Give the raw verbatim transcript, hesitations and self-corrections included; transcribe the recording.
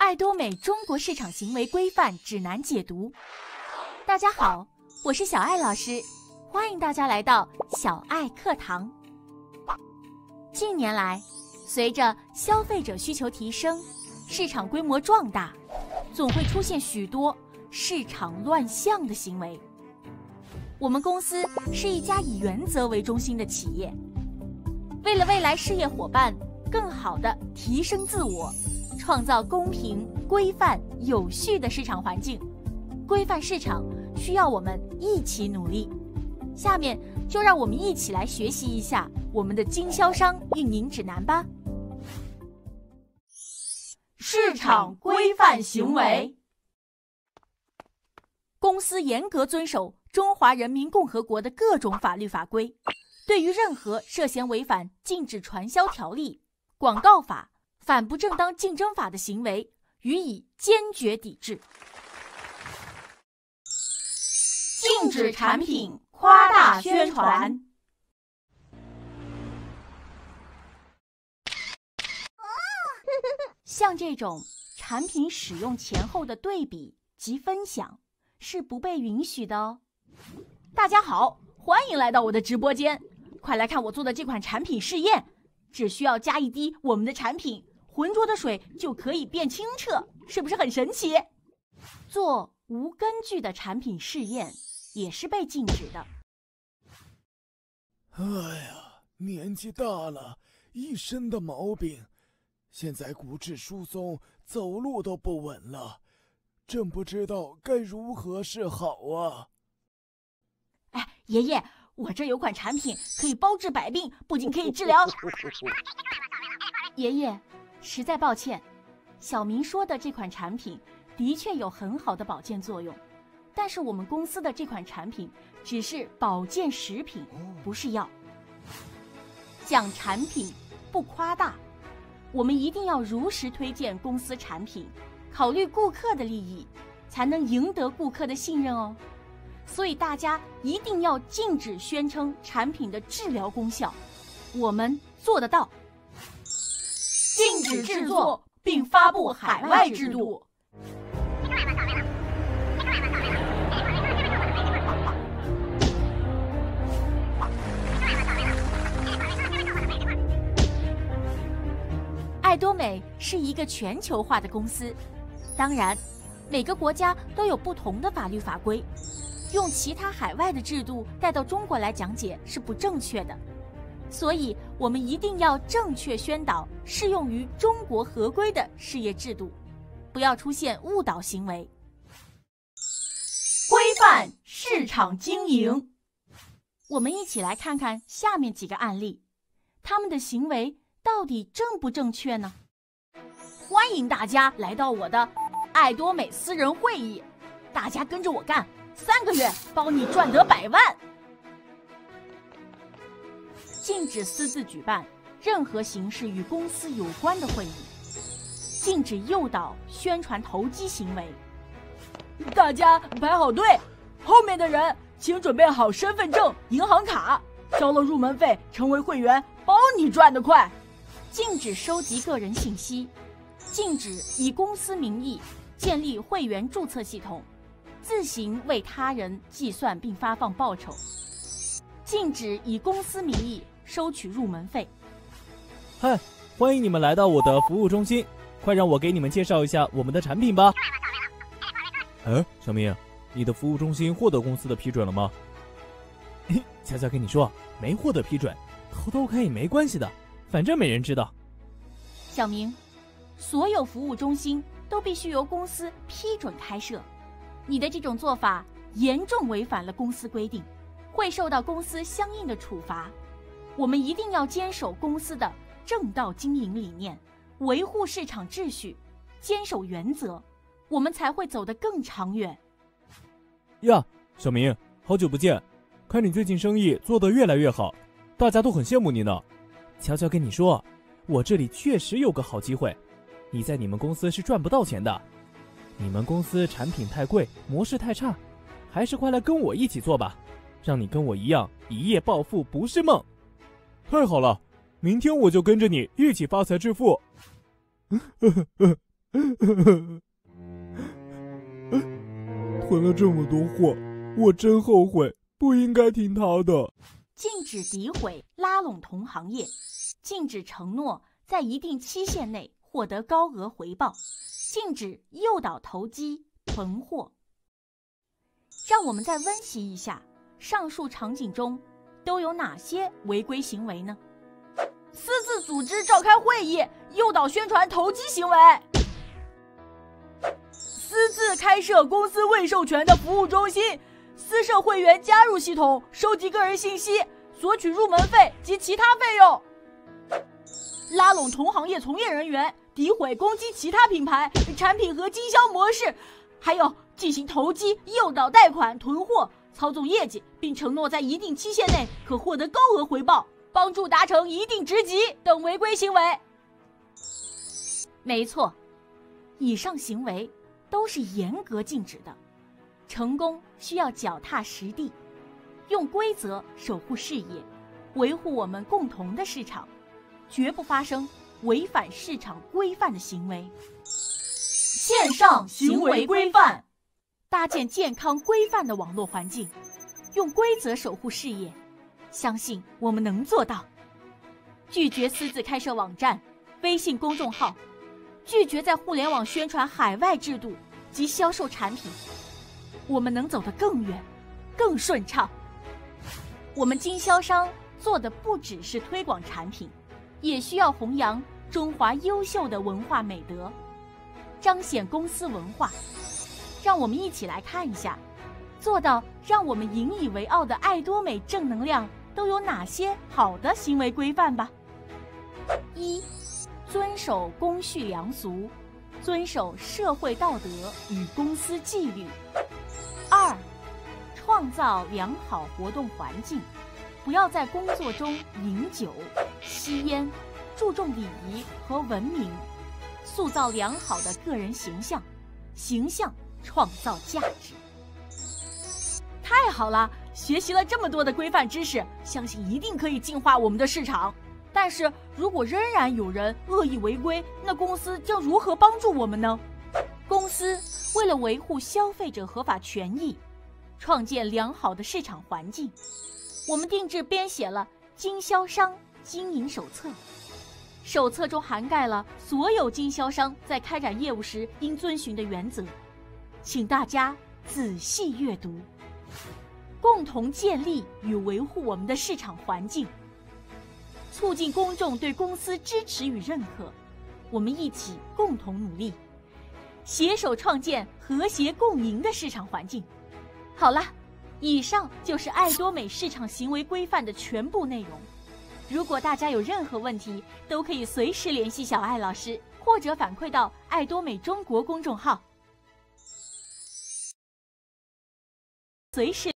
爱多美中国市场行为规范指南解读。大家好，我是小爱老师，欢迎大家来到小爱课堂。近年来，随着消费者需求提升，市场规模壮大，总会出现许多市场乱象的行为。我们公司是一家以原则为中心的企业，为了未来事业伙伴更好地提升自我，创造公平、规范、有序的市场环境，规范市场需要我们一起努力。下面就让我们一起来学习一下我们的经销商运营指南吧。市场规范行为，公司严格遵守中华人民共和国的各种法律法规，对于任何涉嫌违反禁止传销条例、广告法、反不正当竞争法的行为，予以坚决抵制。禁止产品夸大宣传。像这种产品使用前后的对比及分享是不被允许的哦。大家好，欢迎来到我的直播间，快来看我做的这款产品试验，只需要加一滴我们的产品，浑浊的水就可以变清澈，是不是很神奇？做无根据的产品试验也是被禁止的。 哎呀，年纪大了，一身的毛病，现在骨质疏松，走路都不稳了，真不知道该如何是好啊！ 哎，爷爷，我这有款产品可以包治百病，不仅可以治疗……爷爷，实在抱歉，小明说的这款产品的确有很好的保健作用，但是我们公司的这款产品只是保健食品，不是药。讲产品不夸大，我们一定要如实推荐公司产品，考虑顾客的利益，才能赢得顾客的信任哦。所以大家一定要禁止宣称产品的治疗功效，我们做得到。禁止制作并发布海外制度。爱多美是一个全球化的公司，当然，每个国家都有不同的法律法规，用其他海外的制度带到中国来讲解是不正确的，所以我们一定要正确宣导适用于中国合规的事业制度，不要出现误导行为。规范市场经营，我们一起来看看下面几个案例，他们的行为到底正不正确呢？欢迎大家来到我的爱多美私人会议，大家跟着我干，三个月包你赚得百万。禁止私自举办任何形式与公司有关的会议，禁止诱导宣传投机行为。大家排好队，后面的人请准备好身份证、银行卡，交了入门费成为会员，包你赚得快。禁止收集个人信息，禁止以公司名义建立会员注册系统，自行为他人计算并发放报酬，禁止以公司名义收取入门费。 嗨，欢迎你们来到我的服务中心，快让我给你们介绍一下我们的产品吧。哎，小明，你的服务中心获得公司的批准了吗？悄悄跟你说，没获得批准，偷偷开也没关系的，反正没人知道。 小明，所有服务中心都必须由公司批准开设，你的这种做法严重违反了公司规定，会受到公司相应的处罚。我们一定要坚守公司的正道经营理念，维护市场秩序，坚守原则，我们才会走得更长远。 呀，小明，好久不见，看你最近生意做得越来越好，大家都很羡慕你呢。悄悄跟你说，我这里确实有个好机会，你在你们公司是赚不到钱的。你们公司产品太贵，模式太差，还是快来跟我一起做吧，让你跟我一样一夜暴富不是梦。太好了，明天我就跟着你一起发财致富。 囤了这么多货，我真后悔，不应该听他的。 禁止诋毁、拉拢同行业，禁止承诺在一定期限内获得高额回报，禁止诱导投机、囤货。让我们再温习一下上述场景中都有哪些违规行为呢？私自组织召开会议，诱导宣传投机行为；私自开设公司未授权的服务中心，私设会员加入系统，收集个人信息，索取入门费及其他费用；拉拢同行业从业人员，诋毁攻击其他品牌、产品和经销模式，还有进行投机、诱导贷款、囤货、操纵业绩，并承诺在一定期限内可获得高额回报，帮助达成一定职级等违规行为。没错，以上行为都是严格禁止的。成功需要脚踏实地，用规则守护事业，维护我们共同的市场，绝不发生违反市场规范的行为。线上行为规范，搭建健康规范的网络环境，用规则守护事业，相信我们能做到。拒绝私自开设网站、微信公众号，拒绝在互联网宣传海外制度及销售产品，我们能走得更远、更顺畅。我们经销商做的不只是推广产品，也需要弘扬中华优秀的文化美德，彰显公司文化。让我们一起来看一下，做到让我们引以为傲的爱多美正能量都有哪些好的行为规范吧。一、遵守公序良俗，遵守社会道德与公司纪律。二、创造良好活动环境，不要在工作中饮酒、吸烟，注重礼仪和文明，塑造良好的个人形象，形象创造价值。太好了，学习了这么多的规范知识，相信一定可以净化我们的市场。但是如果仍然有人恶意违规，那公司将如何帮助我们呢？公司为了维护消费者合法权益，创建良好的市场环境，我们定制编写了经销商经营手册。手册中涵盖了所有经销商在开展业务时应遵循的原则，请大家仔细阅读，共同建立与维护我们的市场环境，促进公众对公司支持与认可。我们一起共同努力，携手创建和谐共赢的市场环境。好了，以上就是爱多美市场行为规范的全部内容。如果大家有任何问题，都可以随时联系小爱老师，或者反馈到爱多美中国公众号。随时